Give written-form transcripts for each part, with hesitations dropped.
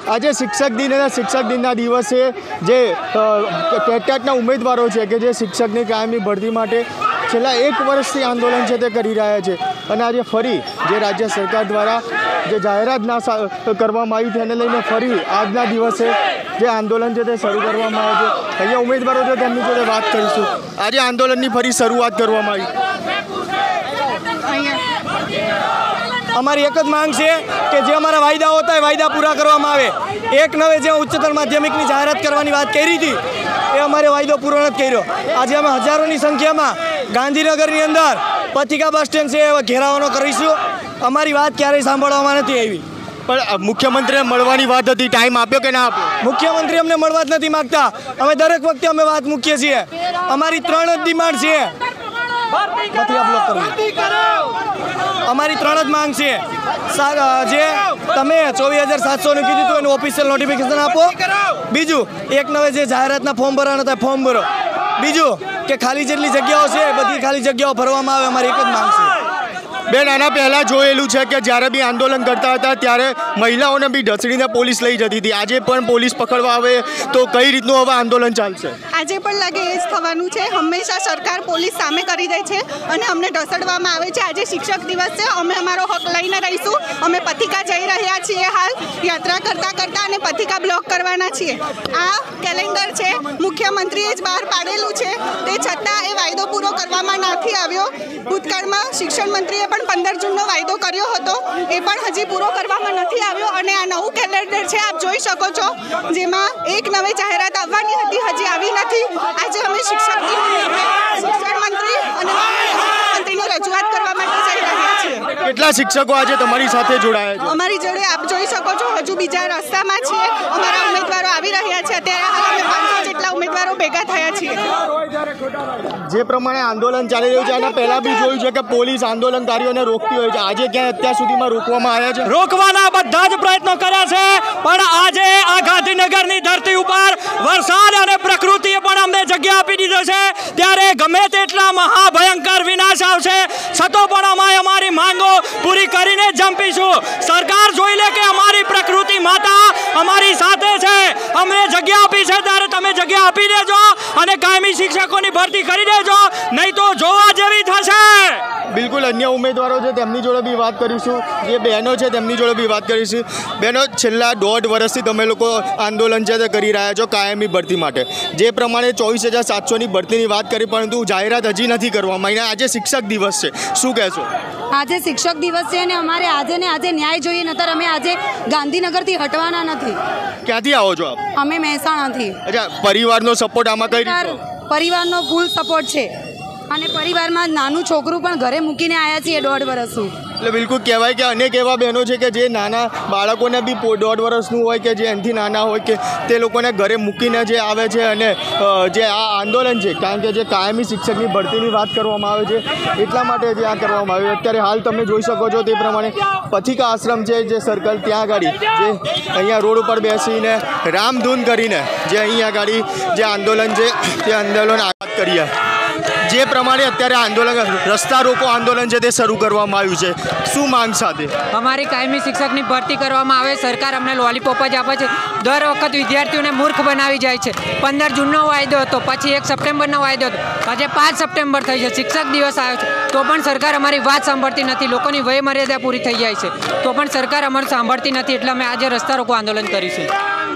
આજે શિક્ષક દિન અને શિક્ષક દિનના દિવસે જે ટેટના ઉમેદવારો છે કે જે શિક્ષકની કાયમી ભરતી માટે છેલ્લા 1 વર્ષથી આંદોલન છે તે કરી રહ્યા છે અને આજે ફરી જે રાજ્ય સરકાર દ્વારા જે જાહેરાત ના કરવામાં આવી તેને લઈને ફરી આજના દિવસે જે આંદોલન છે તે શરૂ કરવામાં આવે છે। અહીંયા ઉમેદવારો છે તેમની જોડે વાત કરીશું। આજે આંદોલનની ફરી શરૂઆત કરવામાં આવી। અમારી એક જ માંગ છે કે જે અમારા વાયદાઓ હતા એ વાયદા પૂરા કરવામાં આવે। 1 નવે જે ઉચ્ચતર માધ્યમિકની જાહેરાત કરવાની વાત કરી હતી એ અમારે વાયદો પૂરો નથી કર્યો। આજે અમે હજારોની સંખ્યામાં ગાંધીનગરની અંદર પથિકા બસ સ્ટેન્ડ છે ઘેરાવાનો કરીશું। અમારી વાત ક્યારેય સાંભળવામાં નથી આવી। પણ મુખ્યમંત્રીને મળવાની વાત હતી, ટાઈમ આપ્યો કે ના આપ્યો? મુખ્યમંત્રી અમને મળવા જ નથી માગતા। અમે દરેક વખતે અમે વાત મૂકીએ છીએ। અમારી 3 જ ડિમાન્ડ છે। અમારી 3 જ માંગ છે। જે તમે 24,700 કીધું હતું એનું ઓફિશિયલ નોટિફિકેશન આપો। બીજું 1 નવે જે જાહેરાતના ફોર્મ ભરવાના હતા ફોર્મ ભરો। બીજું કે ખાલી જેટલી જગ્યાઓ છે બધી ખાલી જગ્યાઓ ભરવામાં આવે। અમારી એક જ માંગ છે। બેન, આના પહેલાં જોયેલું છે કે જ્યારે બી આંદોલન કરતા હતા ત્યારે મહિલાઓને બી ઢસડીને પોલીસ લઈ જતી હતી। આજે પણ પોલીસ પકડવા આવે તો કઈ રીતનું હવે આંદોલન ચાલશે? આજે પણ લાગે એ જ થવાનું છે। હંમેશા સરકાર પોલીસ સામે કરી દે છે અને અમને ઢસડવામાં આવે છે। આજે શિક્ષક દિવસ છે, અમે અમારો હક લઈને રહીશું। અમે પથિકા જઈ રહ્યા છીએ, હાલ યાત્રા કરતાં અને પથિકા બ્લોક કરવાના છીએ। આ કેલેન્ડર છે, મુખ્યમંત્રીએ જ બહાર પાડેલું છે, તે છતાં એ વાયદો પૂરો કરવામાં નથી આવ્યો। ભૂતકાળમાં શિક્ષણ મંત્રીએ પણ 15 જૂનનો વાયદો કર્યો હતો, એ પણ હજી પૂરો કરવામાં નથી આવ્યો। અને આ નવું કેલેન્ડર છે, આપ જોઈ શકો છો, જેમાં 1 નવે જાહેરાત આવવાની હતી, હજી આવી નથી। આજે અમે શિક્ષણ મંત્રી અને મંત્રીને રજૂઆત કરવા માટે જઈ રહ્યા છીએ। કેટલા શિક્ષકો આજે તમારી સાથે જોડાયા છે? અમારી જોડે આપ જોઈ શકો છો, હજુ બીજા રસ્તામાં છીએ। અમારા ઉમેદવારો આવી રહ્યા છે। અત્યારે હાલ અમે 500 જેટલા ઉમેદવારો ભેગા થયા છીએ। જે પ્રમાણે આંદોલન ચાલી રહ્યું છે, આના પહેલા બી જોયું છે કે પોલીસ આંદોલનકારીઓને રોકતી હોય છે। આજે ક્યાં અત્યાર સુધીમાં રોકવામાં આવ્યા છે? રોકવાના બધા જ પ્રયત્નો કર્યા છે, પણ આજે આ ગાંધીનગરની ધરતી ઉપર વરસાદ અને પ્રકૃતિએ પણ અમને જગ્યા આપી દીધો છે। ત્યારે ગમે તેટલા મહાભયંકર વિનાશ આવશે છતાં પણ અમે અમારી માંગો પૂરી કરીને જંપીશું। સરકાર જોઈ લે કે અમારી પ્રકૃતિ માતા અમારી સાથે છે, અમને જગ્યા આપી છે, ત્યારે તમે જગ્યા આપી દેજો અને કાયમી શિક્ષકોની ભરતી કરી દેજો, નહીં તો જોવા જેવી થશે। બિલકુલ, અન્ય ઉમેદવારો છે તેમની જોડે બી વાત કરીશું। જે બહેનો છે તેમની જોડે બી વાત કરીશું। બહેનો, છેલ્લા 1.5 વર્ષથી તમે લોકો આંદોલન છે તે કરી રહ્યા છો કાયમી ભરતી માટે। જે પ્રમાણે 24,700ની ભરતીની વાત કરી, પરંતુ જાહેરાત હજી નથી કરવામાં આવી। આજે શિક્ષક દિવસ છે, શું કહેશો? આજે શિક્ષક દિવસ છે અને અમારે આજે ન્યાય જોઈએ, નતર અમે આજે ગાંધીનગરથી હટવાના નથી। ક્યાંથી આવો છો આપ? અમે મહેસાણાથી। અચ્છા, પરિવારનો સપોર્ટ આમાં કઈ રીતે? પરિવારનો ફૂલ સપોર્ટ છે અને પરિવારમાં નાનું છોકરું પણ ઘરે મૂકીને આવ્યા છીએ 1.5 વર્ષનું। એટલે બિલકુલ કહેવાય કે અનેક એવા બહેનો છે કે જે નાના બાળકોને બી 1.5 વર્ષનું હોય કે જે એનાથી નાના હોય કે તે લોકોને ઘરે મૂકીને જે આવે છે અને જે આ આંદોલન છે, કારણ કે જે કાયમી શિક્ષકની ભરતીની વાત કરવામાં આવે છે એટલા માટે જે આ કરવામાં આવ્યું। અત્યારે હાલ તમે જોઈ શકો છો તે પ્રમાણે પથિકા આશ્રમ છે જે સર્કલ ત્યાં આગળ જે અહીંયા રોડ ઉપર બેસીને રામધૂન કરીને જે અહીંયા આગળ જે આંદોલન છે તે આંદોલન આગળ કરીએ। જે પ્રમાણે અત્યારે આંદોલન રસ્તા રોકો આંદોલન છે તે શરૂ કરવામાં આવ્યું છે, શું માંગ સાથે? અમારી કાયમી શિક્ષકની ભરતી કરવામાં આવે। સરકાર અમને લોલીપોપ જ આપે છે, દર વખત વિદ્યાર્થીઓને મૂર્ખ બનાવી જાય છે। 15 જૂનનો વાયદો હતો, પછી 1 સપ્ટેમ્બરનો વાયદો હતો, આજે 5 સપ્ટેમ્બર થઈ છે, શિક્ષક દિવસ આવ્યો છે, તો પણ સરકાર અમારી વાત સાંભળતી નથી। લોકોની વય મર્યાદા પૂરી થઈ જાય છે, તો પણ સરકાર અમારું સાંભળતી નથી, એટલે અમે આજે રસ્તા રોકો આંદોલન કરીશું।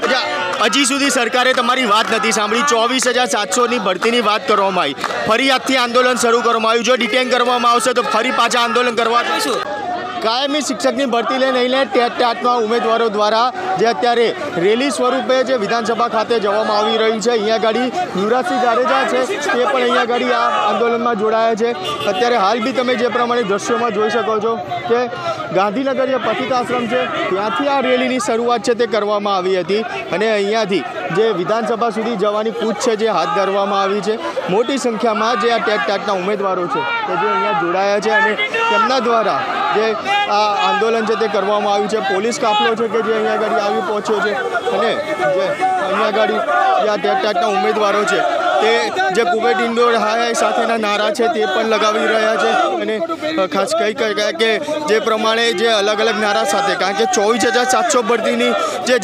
હજી સુધી સરકારે તમારી વાત નથી સાંભળી। 24,700ની ભરતીની વાત કરવામાં આવી, ફરી આજથી આંદોલન શરૂ કરવામાં આવ્યું। જો ડિટેન કરવામાં આવશે તો ફરી પાછા આંદોલન કરવા દઈશું। કાયમી શિક્ષકની ભરતી લઈને ટેટના ઉમેદવારો દ્વારા જે અત્યારે રેલી સ્વરૂપે જે વિધાનસભા ખાતે જવામાં આવી રહી છે, અહીંયા ગાડી યુવરાજસિંહ જાડેજા છે તે પણ અહીંયા ગાડી આ આંદોલનમાં જોડાયા છે। અત્યારે હાલ બી તમે જે પ્રમાણે દ્રશ્યોમાં જોઈ શકો છો કે ગાંધીનગર જે પથિકાશ્રમ છે ત્યાંથી આ રેલીની શરૂઆત છે તે કરવામાં આવી હતી અને અહીંયાથી જે વિધાનસભા સુધી જવાની કૂચ છે જે હાથ ધરવામાં આવી છે। મોટી સંખ્યામાં જે આ ટેટના ઉમેદવારો છે કે જે અહીંયા જોડાયા છે અને તેમના દ્વારા જે આ આંદોલન છે તે કરવામાં આવ્યું છે। પોલીસ કાફલો છે કે જે અહીંયા આગળ આવી પહોંચ્યો છે અને જે અહીંયા આગળ જે આ ટેટના ઉમેદવારો છે તે જે કુબેટ ઇન્ડોર હાઈ સાથેના નારા છે તે પણ લગાવી રહ્યા છે અને ખાસ કહી શકાય કે જે પ્રમાણે જે અલગ અલગ નારા સાથે, કારણ કે 24,700 ભરતીની જે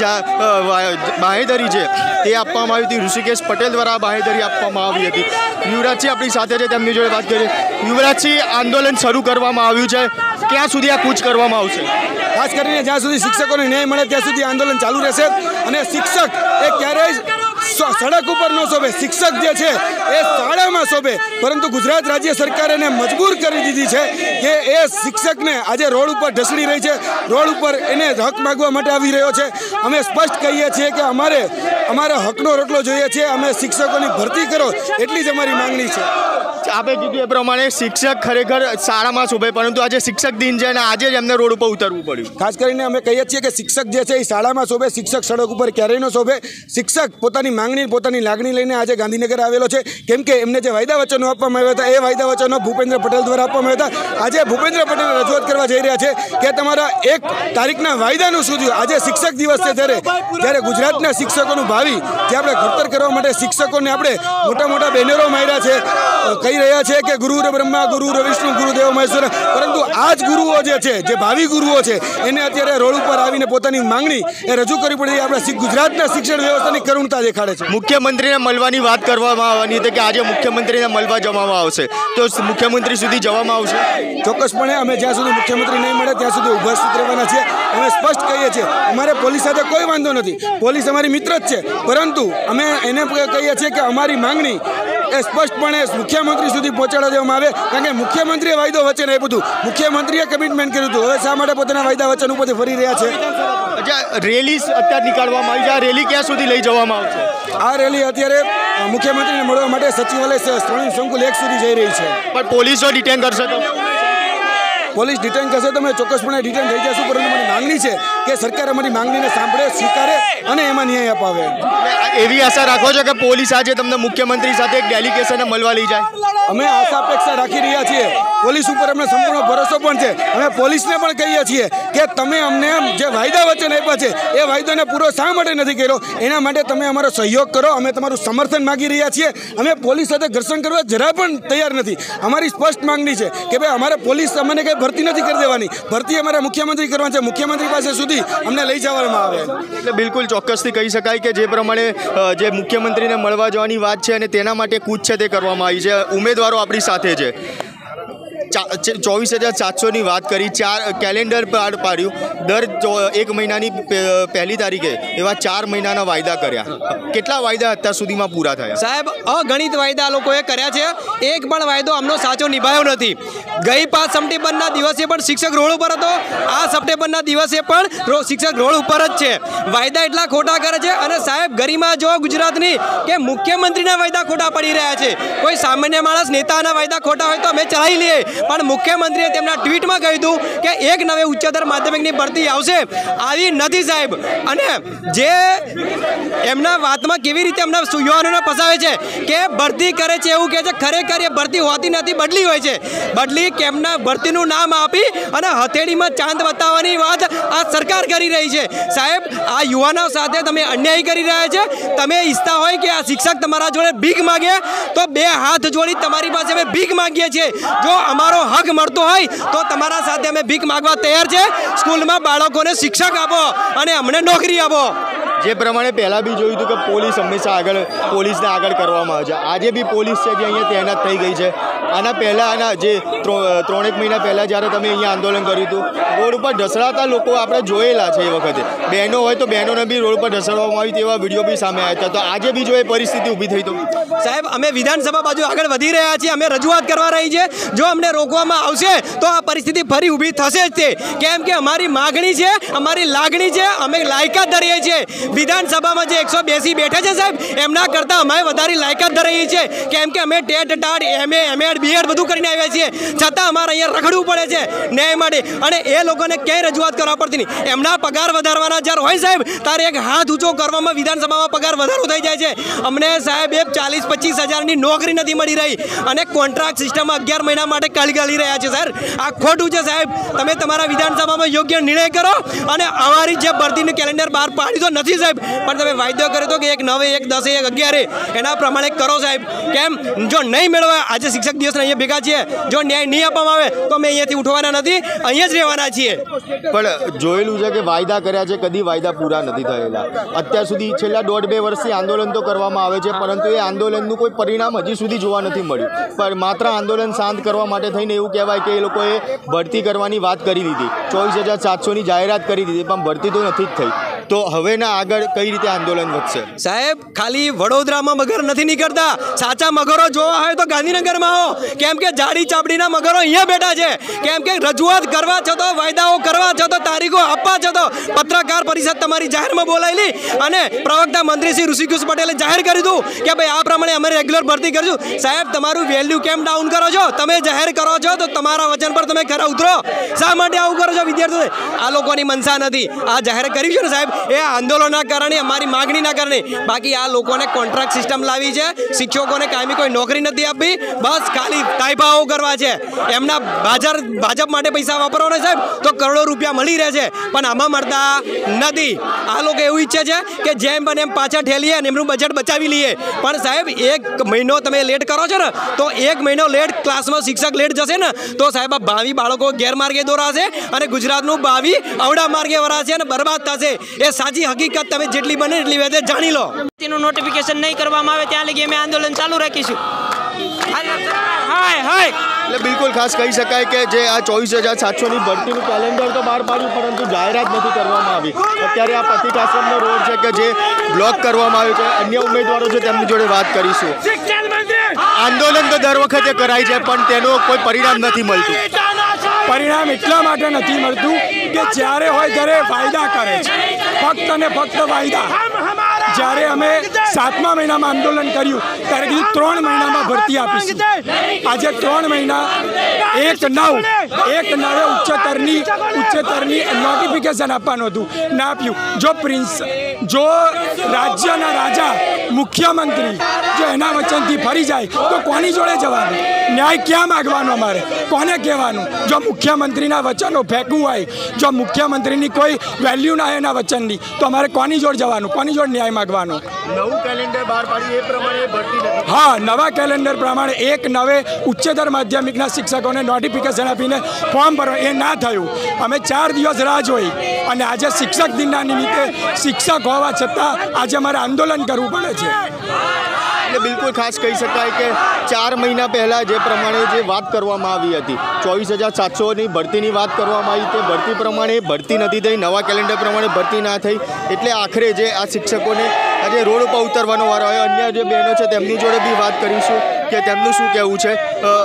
બાંહેધરી છે તે આપવામાં આવી હતી. ઋષિકેશ પટેલ દ્વારા બાંહેધરી આપવામાં આવી હતી. યુવરાજસિંહ આપણી સાથે છે, તેમની જોડે વાત કરીએ. યુવરાજસિંહ, આંદોલન શરૂ કરવામાં આવ્યું છે, ક્યાં સુધી આ કૂચ કરવામાં આવશે? ખાસ કરીને જ્યાં સુધી શિક્ષકોને ન્યાય મળે ત્યાં સુધી આંદોલન ચાલુ રહેશે. અને શિક્ષક એ ક્યારેય સડક ઉપર ન શોભે, શિક્ષક જે છે એ શાળામાં શોભે. પરંતુ ગુજરાત રાજ્ય સરકારે એને મજબૂર કરી દીધી છે કે એ શિક્ષકને આજે રોડ ઉપર ઢસડી રહી છે, રોડ ઉપર એને હક માગવા માટે આવી રહ્યો છે. અમે સ્પષ્ટ કહીએ છીએ કે અમારે હકનો રોટલો જોઈએ છે, અમે શિક્ષકોની ભરતી કરો એટલી જ અમારી માંગણી છે. આપણે કીધું એ પ્રમાણે શિક્ષક ખરેખર શાળામાં શોભે, પરંતુ આજે શિક્ષક દિન છે અને આજે જ એમને રોડ ઉપર ઉતરવું પડ્યું. ખાસ કરીને અમે કહીએ છીએ કે શિક્ષક જે છે એ શાળામાં શોભે, શિક્ષક સડક ઉપર ક્યારેય ન શોભે. શિક્ષક પોતાની માંગણી, પોતાની લાગણી લઈને આજે ગાંધીનગર આવેલો છે, કેમ કે એમને જે વાયદા વચનો આપવામાં આવ્યા હતા એ વાયદા વચનો ભૂપેન્દ્ર પટેલ દ્વારા આપવામાં આવ્યા હતા. આજે ભૂપેન્દ્ર પટેલ રજૂઆત કરવા જઈ રહ્યા છે કે તમારા 1 તારીખના વાયદાનું શું થયું. આજે શિક્ષક દિવસ છે, ત્યારે ગુજરાતના શિક્ષકોનું ભાવિ જે આપણે ઘડતર કરવા માટે શિક્ષકોને આપણે મોટા બેનરો માર્યા છે, કહી રહ્યા છે કે ગુરુ બ્રહ્મા, ગુરુ વિષ્ણુ, ગુરુદેવ મહેશ્વર. પરંતુ આ જ ગુરુઓ જે છે, જે ભાવિ ગુરુઓ છે, એને અત્યારે રોડ ઉપર આવીને પોતાની માંગણી એ રજૂ કરવી પડી. આપણા ગુજરાતના શિક્ષણ વ્યવસ્થાની કરુણતા દેખાડે છે. મુખ્યમંત્રીને મળવાની વાત કરવામાં આવવાની હતી કે આજે મુખ્યમંત્રીને મળવા જવામાં આવશે, તો મુખ્યમંત્રી સુધી જવામાં આવશે? ચોક્કસપણે અમે જ્યાં સુધી મુખ્યમંત્રી નહીં મળે ત્યાં સુધી ઉપસ્થિત રહેવાના છીએ. અમે સ્પષ્ટ કહીએ છીએ અમારે પોલીસ સાથે કોઈ વાંધો નથી, પોલીસ અમારી મિત્ર જ છે, પરંતુ અમે એને કહીએ છીએ કે અમારી માંગણી એ સ્પષ્ટપણે મુખ્યમંત્રી સુધી પહોંચાડવા દેવામાં આવે. કારણ કે મુખ્યમંત્રીએ વાયદો વચન આપ્યું હતું, મુખ્યમંત્રીએ કમિટમેન્ટ કર્યું હતું. હવે શા માટે પોતાના વાયદા વચન ઉપરથી ફરી રહ્યા છે? રેલી અત્યારે નીકાળવામાં આવી છે, આ રેલી ક્યાં સુધી લઈ જવામાં આવશે? આ રેલી અત્યારે મુખ્યમંત્રીને મળવા માટે સચિવાલય સ્વર્ણિમ સંકુલ 1 સુધી જઈ રહી છે. પણ પોલીસો ડિટેન કરશે તો? પોલીસ ડિટેન કરશે તો અમે ચોક્કસપણે ડિટેન થઈ જશું. પરંતુ મારી માંગણી છે કે સરકાર અમારી માંગણીને સાંભળે, સ્વીકારે અને એમાં ન્યાય અપાવે. એવી આશા રાખો છો કે પોલીસ આજે તમને મુખ્યમંત્રી સાથે એક ડેલિગેશનને મળવા લઈ જાય? અમે આશા અપેક્ષા રાખી રહ્યા છીએ. પોલીસ ઉપર અમને સંપૂર્ણ ભરોસો પણ છે. અમે પોલીસને પણ કહીએ છીએ કે તમે અમને જે વાયદા વચન આપ્યા છે એ વાયદાને પૂરો શા માટે નથી કર્યો, એના માટે તમે અમારો સહયોગ કરો. અમે તમારું સમર્થન માગી રહ્યા છીએ. અમે પોલીસ સાથે ઘર્ષણ કરવા જરા પણ તૈયાર નથી. અમારી સ્પષ્ટ માંગણી છે કે ભાઈ અમારે પોલીસ અમને કંઈ ભરતી નથી કરી દેવાની, ભરતી અમારે મુખ્યમંત્રી કરવાની છે. મુખ્યમંત્રી પાસે સુધી અમને લઈ જવામાં આવે. એટલે બિલકુલ ચોક્કસથી કહી શકાય કે જે પ્રમાણે જે મુખ્યમંત્રીને મળવા જવાની વાત છે અને તેના માટે કૂચ છે તે કરવામાં આવી છે. ઉમેદવારો આપણી સાથે છે. 24,700ની વાત કરી, 4 કેલેન્ડર પાડ્યું, દર 1 મહિનાની પહેલી તારીખે એવા 4 મહિનાના વાયદા કર્યા. કેટલા વાયદા અત્યાર સુધીમાં પૂરા થયા? સાહેબ, અગણિત વાયદા લોકોએ કર્યા છે, એક પણ વાયદો આમનો સાચો નિભાયો નથી. ગઈ 5 સપ્ટેમ્બરના દિવસે પણ શિક્ષક રોડ ઉપર હતો, આ સપ્ટેમ્બરના દિવસે પણ શિક્ષક રોડ ઉપર જ છે. વાયદા એટલા ખોટા કરે છે. અને સાહેબ, ગરિમા જો ગુજરાતની કે મુખ્યમંત્રીના વાયદા ખોટા પડી રહ્યા છે. કોઈ સામાન્ય માણસ નેતાના વાયદા ખોટા હોય તો અમે ચલાવી લઈએ, પણ મુખ્યમંત્રીએ તેમના ટ્વીટમાં કહ્યું હતું કે 1 નવે ઉચ્ચતર માધ્યમિકની ભરતી આવશે, આવી નથી સાહેબ. અને જે એમના વાતમાં કેવી રીતે એમના યુવાનોને ફસાવે છે કે ભરતી કરે છે એવું કહે છે, ખરેખર એ ભરતી હોતી નથી, બદલી હોય છે. બદલી કેમના ભરતીનું નામ આપી અને હથેળીમાં ચાંદ બતાવવાની વાત આ સરકાર કરી રહી છે. સાહેબ, આ યુવાનો સાથે તમે અન્યાય કરી રહ્યા છે. તમે ઈચ્છતા હોય કે આ શિક્ષક તમારા જોડે ભીખ માગે તો 2 હાથ જોડી તમારી પાસે અમે ભીખ માગીએ છીએ. જો અમારો હક મળતો હોય તો તમારા સાથે અમે ભીખ માગવા તૈયાર છે. સ્કૂલમાં બાળકોને શિક્ષક આપો અને અમને નોકરી આપો. જે પ્રમાણે પહેલાં બી જોયું હતું કે પોલીસ હંમેશા પોલીસને આગળ કરવામાં આવે છે. આજે બી પોલીસ છે જે અહીંયા તૈનાત થઈ ગઈ છે. આના પહેલાં જે 3-1 મહિના પહેલાં જ્યારે તમે અહીંયા આંદોલન કર્યું હતું, રોડ ઉપર ઢસડાતા લોકો આપણે જોયેલા છે. એ વખતે બહેનો હોય તો બહેનોને બી રોડ પર ઢસડવામાં આવી તેવા વિડીયો બી સામે આવ્યા હતા. તો આજે બી જો એ પરિસ્થિતિ ઊભી થઈ તો સાહેબ, અમે વિધાનસભા બાજુ આગળ વધી રહ્યા છીએ, અમે રજૂઆત કરવા રહી છે. જો અમને રોકવામાં આવશે તો આ પરિસ્થિતિ ફરી ઊભી થશે જ તે. કેમ કે અમારી માગણી છે, અમારી લાગણી છે, અમે લાયકાત ધરીએ છીએ. વિધાનસભામાં જે 182 બેઠે છે સાહેબ, એમના કરતાં અમે વધારે લાયકાત ધરીએ છીએ. કેમ કે અમે TET TAT MA MAD BEd બધું કરીને આવ્યા છીએ. છતાં અમારે અહીંયા રખડવું પડે છે ન્યાય માટે, અને એ લોકોને ક્યાંય રજૂઆત કરવા પડતી નહીં. એમના પગાર વધારવાના જ્યારે હોય સાહેબ, ત્યારે એક હાથ ઊંચો કરવામાં વિધાનસભામાં પગાર વધારો થઈ જાય છે. અમને સાહેબ 40-25 હજારની નોકરી નથી મળી રહી, અને કોન્ટ્રાક્ટ સિસ્ટમ 11 મહિના માટે કાળી રહ્યા છે. સર, આ ખોટું છે સાહેબ. તમે તમારા વિધાનસભામાં યોગ્ય નિર્ણય કરો, અને અમારી જે ભરતીનું કેલેન્ડર બહાર પાડ્યું તો નથી સાહેબ, પણ તમે વાયદો કર્યો હતો કે 1 9, 1 10, 1 11 એના પ્રમાણે કરો સાહેબ. કેમ? જો નહીં મેળવે, આજે શિક્ષક દિવસના અહીંયા ભેગા છીએ, જો ન્યાય નહીં આપવામાં આવે તો અમે અહીંયાથી ઉઠવાના નથી, અહીંયા જ રહેવાના છીએ. પણ જોયેલું છે કે વાયદા કર્યા છે, કદી વાયદા પૂરા નથી થયેલા. અત્યાર સુધી છેલ્લા 1.5-2 વર્ષથી આંદોલન તો કરવામાં આવે છે, પરંતુ એ આંદોલનનું કોઈ પરિણામ હજી સુધી જોવા નથી મળ્યું. પણ માત્ર આંદોલન શાંત કરવા માટે થઈને એવું કહેવાય કે એ લોકોએ ભરતી કરવાની વાત કરી દીધી, 24,700ની જાહેરાત કરી દીધી, પણ ભરતી તો નથી જ થઈ. તો હવેના આગળ કઈ રીતે આંદોલન વધશે? સાહેબ, ખાલી વડોદરામાં મગર નથી નીકળતા. સાચા મગરો જોવા હોય તો ગાંધીનગરમાં આવો, કેમ કે જાડી ચાપડીના મગરો અહીંયા બેઠા છે. કેમ કે રજૂઆત કરવા છતો, વાયદાઓ કરવા છતો, તારીખો આપવા છતો, પત્રકાર પરિષદ તમારી જાહેરમાં બોલાયેલી, અને પ્રવક્તા મંત્રી શ્રી ઋષિકેશ પટેલે જાહેર કર્યું હતું કે ભાઈ આ પ્રમાણે અમે રેગ્યુલર ભરતી કરીશું. સાહેબ, તમારું વેલ્યુ કેમ ડાઉન કરો છો? તમે જાહેર કરો છો તો તમારા વચન પર તમે ખરા ઉતરો. શા માટે આવું કરો છો વિદ્યાર્થીઓ? આ લોકોની મનસા નથી. આ જાહેર કર્યું છે ને સાહેબ, એ આંદોલનના કારણે, અમારી માગણીના કારણે. બાકી આ લોકોને કોન્ટ્રાક્ટ સિસ્ટમ લાવી છે, શિક્ષકોને કાયમી કોઈ નોકરી નથી આપી, બસ ખાલી તાઇફાઓ કરવા છે. એમના ભાજપ માટે પૈસા વાપરવાના સાહેબ, તો કરોડો રૂપિયા મળી રહે છે, પણ આમાં મળતા નથી. આ લોકો એવું ઈચ્છે છે કે જેમ બને એમ પાછા ઠેલીએ અને એમનું બજેટ બચાવી લઈએ. પણ સાહેબ, 1 મહિનો તમે લેટ કરો છો ને, તો 1 મહિનો લેટ ક્લાસમાં શિક્ષક લેટ જશે ને, તો સાહેબ આ ભાવિ બાળકો ગેરમાર્ગે દોરાશે, અને ગુજરાતનું ભાવિ અવડા માર્ગે વરાશે અને બરબાદ થશે. એ સાચી હકીકત તમે જેટલી બને એટલી વેધે જાણી લો. તેનું નોટિફિકેશન નહીં કરવામાં આવે ત્યાં લગી અમે આંદોલન ચાલુ રાખીશું. એટલે બિલકુલ ખાસ કહી શકાય કે જે આ 24,700ની ભરતીનું કેલેન્ડર તો બહાર પાડ્યું, પરંતુ જાહેરાત નથી કરવામાં આવી. અત્યારે આ પતિકાશ્રમનો રોડ છે કે જે બ્લોક કરવામાં આવ્યો છે. અન્ય ઉમેદવારો છે, તેમની જોડે વાત કરીશું. આંદોલન તો દર વખતે કરાય છે, પણ તેનું કોઈ પરિણામ નથી મળતું. પરિણામ એટલા માટે નથી મળતું કે જ્યારે હોય ત્યારે વાયદા કરે છે, ફક્ત અને ફક્ત વાયદા. જ્યારે અમે 7મા મહિનામાં આંદોલન કર્યું ત્યારે કીધું 3 મહિનામાં ભરતી આપીશું. આજે 3 મહિના 1/9 ઉચ્ચતરની નોટિફિકેશન આપવાનું હતું, ના આપ્યું. જો રાજ્યના રાજા મુખ્યમંત્રી જો એના વચનથી ફરી જાય તો કોની જોડે જવાનું? ન્યાય ક્યાં માગવાનો? અમારે કોને કહેવાનું? જો મુખ્યમંત્રીના વચનો ફેંકવું હોય, જો મુખ્યમંત્રીની કોઈ વેલ્યુ ના હોય એના વચનની, તો અમારે કોની જોડે જવાનું? કોની જોડે ન્યાય માગવાનો? નવું કેલેન્ડર બહાર પાડ્યું, એ પ્રમાણે ભરતી નથી. હા, નવા કેલેન્ડર પ્રમાણે 1/9 ઉચ્ચતર માધ્યમિકના શિક્ષકોને નોટિફિકેશન આપીને ફોર્મ ભરવા, એ ના થયું. અમે 4 દિવસ રાહ જોઈ, અને આજે શિક્ષક દિનના નિમિત્તે શિક્ષક હોવા છતાં આજે અમારે આંદોલન કરવું પડે છે. એટલે બિલકુલ ખાસ કહી શકાય કે 4 મહિના પહેલાં જે પ્રમાણે જે વાત કરવામાં આવી હતી, 24,700ની ભરતીની વાત કરવામાં આવી, તે ભરતી પ્રમાણે ભરતી નથી થઈ, નવા કેલેન્ડર પ્રમાણે ભરતી ના થઈ. એટલે આખરે જે આ શિક્ષકોને આજે રોડ ઉપર ઉતરવાનો વારો આવ્યો. અન્ય જે બહેનો છે તેમની જોડે બી વાત કરીશું કે તેમનું શું કહેવું છે.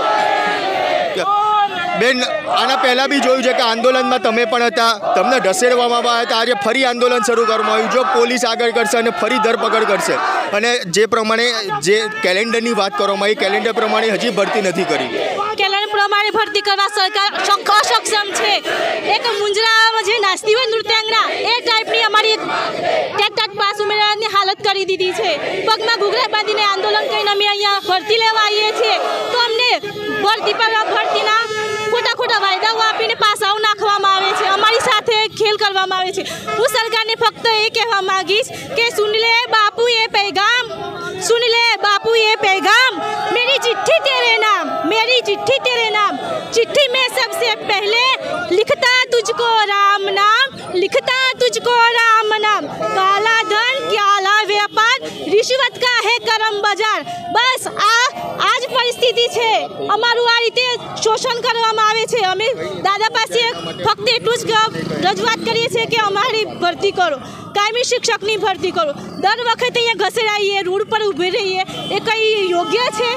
બેન, આના પહેલાં બી જોયું છે કે આંદોલનમાં તમે પણ હતા, તમને ઢસેડવામાં આવ્યા હતા. આજે ફરી આંદોલન શરૂ કરવામાં આવ્યું. જો પોલીસ આગળ કરશે અને ફરી ધરપકડ કરશે, અને જે પ્રમાણે જે કેલેન્ડરની વાત કરવામાં આવી, કેલેન્ડર પ્રમાણે હજી ભરતી નથી કરી. કેલેન્ડર પ્રમાણે ભરતી કરવા સરકાર અસક્ષમ છે. એક મુંજરામાં જે નાસ્તી હોય નૃત્યાંગના, એ ટાઈપની અમારી ટેટ પાસ ઉમેદવારની હાલત કરી દીધી છે. પગમાં ઘૂઘરા બાંધીને આંદોલન કરીને અમે અહીંયા ભરતી લેવા આવીએ છીએ, તો અમને ભરતીના ખોટા વાયદાઓ આપીને પાસાઓ નાખવામાં આવે છે, અમારી સાથે ખેલ કરવામાં આવે છે. હું સરકારને ફક્ત એ કહેવા માંગીશ કે સુન લે બાપુ એ पैगाम, सुन ले बापू ये पैगाम, मेरी चिट्ठी तेरे नाम, मेरी चिट्ठी तेरे नाम, चिट्ठी में सबसे पहले लिखता तुझको राम नाम, लिखता तुझको राम नाम, काला धन काला व्यापार, रिश्वत का है करम बजार. बस આજ પરિસ્થિતિ છે. અમારું આ રીતે શોષણ કરવામાં આવે છે. અમે દાદા પાસે ફક્ત એટલું જ રજૂઆત કરીએ છીએ કે અમારી ભરતી કરો, કાયમી શિક્ષકની ભરતી કરો. દર વખતે અહીંયા ઘસેડાઈએ, રોડ પર ઊભી રહીએ, એ કંઈ યોગ્ય છે?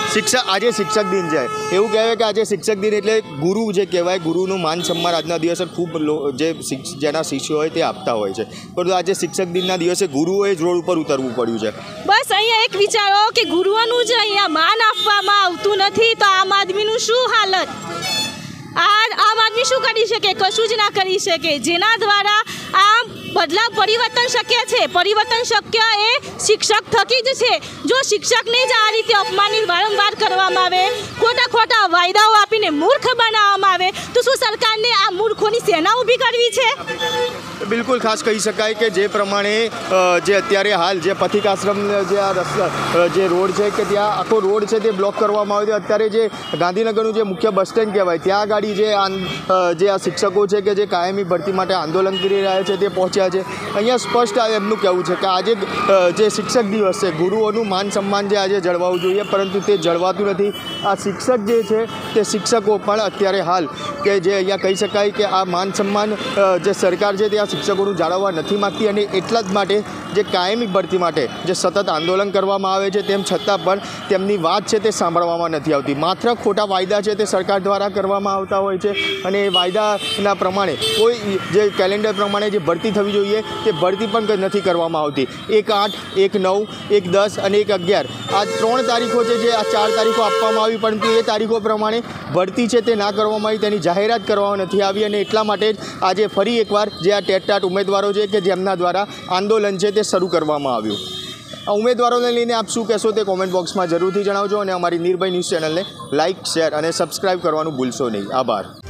આજે શિક્ષક દિન છે, એવું કહેવાય કે આજે શિક્ષક દિન એટલે ગુરુ જે કહેવાય, ગુરુનું માન સન્માન આજના દિવસે ખૂબ જેના શિષ્યો હોય તે આપતા હોય છે, પરંતુ આજે શિક્ષક દિનના દિવસે ગુરુઓએ જ રોડ ઉપર ઉતરવું પડ્યું છે. બસ અહીંયા એક વિચારો કે ગુરુઓનું જ અહીંયા માન આપવામાં આવતું નથી, તો આમ આદમીનું શું હાલત? આમ આદમી શું કરી શકે? કશું જ ના કરી શકે. જેના દ્વારા આ બદલાવ પરિવર્તન શક્ય છે. પરિવર્તન શક્ય એ શિક્ષક થકી જ છે. જો શિક્ષકને જ આ રીતે અપમાનિત વારંવાર કરવામાં આવે, ખોટા વાયદાઓ આપીને મૂર્ખ બનાવવામાં આવે, તો શું સરકારને આ મૂર્ખોની સેના ઊભી કરવી છે? બિલકુલ ખાસ કહી શકાય કે જે પ્રમાણે જે અત્યારે હાલ જે પથિકાશ્રમ જે આ રસ્તા જે રોડ છે કે ત્યાં આખો રોડ છે તે બ્લોક કરવામાં આવ્યો છે. અત્યારે જે ગાંધીનગરનું જે મુખ્ય બસ સ્ટેન્ડ કહેવાય ત્યાં ગાડી જે આ શિક્ષકો છે કે જે કાયમી ભરતી માટે આંદોલન કરી રહ્યા છે તે પહોંચ્યા છે. અહીંયા સ્પષ્ટ એમનું કહેવું છે કે આજે જે શિક્ષક દિવસ છે, ગુરુઓનું માન સન્માન જે આજે જળવાવું જોઈએ, પરંતુ તે જળવાતું નથી. આ શિક્ષક જે છે તે શિક્ષકો પણ અત્યારે હાલ કે જે અહીંયા કહી શકાય કે આ માન સન્માન જે સરકાર છે તે આ શિક્ષકોનું જાળવવા નથી માગતી, અને એટલા જ માટે જે કાયમી ભરતી માટે જે સતત આંદોલન કરવામાં આવે છે તેમ છતાં પણ તેમની વાત છે તે સાંભળવામાં નથી આવતી. માત્ર ખોટા વાયદા છે તે સરકાર દ્વારા કરવામાં આવતા હોય છે, અને એ વાયદાના પ્રમાણે કોઈ જે કેલેન્ડર પ્રમાણે જે ભરતી થવી જોઈએ તે ભરતી પણ નથી કરવામાં આવતી. 1/8, 1/9, 1/10 અને 1/11 આ 3 તારીખો છે, જે આ 4 તારીખો આપવામાં આવી, પરંતુ એ તારીખો પ્રમાણે ભરતી છે તે ના કરવામાં આવી, તેની જાહેરાત કરવામાં નથી આવી, અને એટલા માટે જ આજે ફરી એકવાર જે આ ટેટ ઉમેદવારો છે કે જેમના દ્વારા આંદોલન છે તે શરૂ કરવામાં આવ્યું. આ ઉમેદવારોને લઈને આપ શું કહેશો તે કોમેન્ટ બોક્સમાં જરૂરથી જણાવજો, અને અમારી નિર્ભય ન્યૂઝ ચેનલને લાઇક, શેર અને સબસ્ક્રાઈબ કરવાનું ભૂલશો નહીં. આભાર.